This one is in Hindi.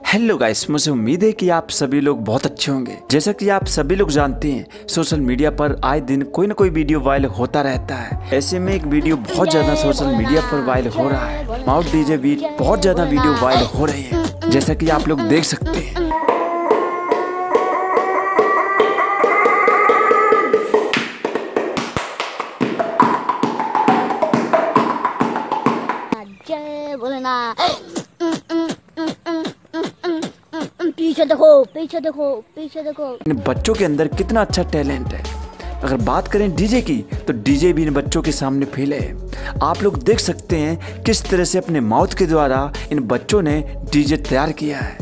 हेलो गाइस, मुझे उम्मीद है कि आप सभी लोग बहुत अच्छे होंगे। जैसा कि आप सभी लोग जानते हैं, सोशल मीडिया पर आए दिन कोई ना कोई वीडियो वायरल होता रहता है। ऐसे में एक वीडियो बहुत ज्यादा सोशल मीडिया पर वायरल हो रहा है। माउथ डीजे बीट बहुत ज्यादा वीडियो वायरल हो रही है, जैसा कि आप लोग देख सकते हैं। पीछे देखो, पीछे देखो, पीछे देखो। इन बच्चों के अंदर कितना अच्छा टैलेंट है। अगर बात करें डीजे की, तो डीजे भी इन बच्चों के सामने फेल है। आप लोग देख सकते हैं किस तरह से अपने माउथ के द्वारा इन बच्चों ने डीजे तैयार किया है।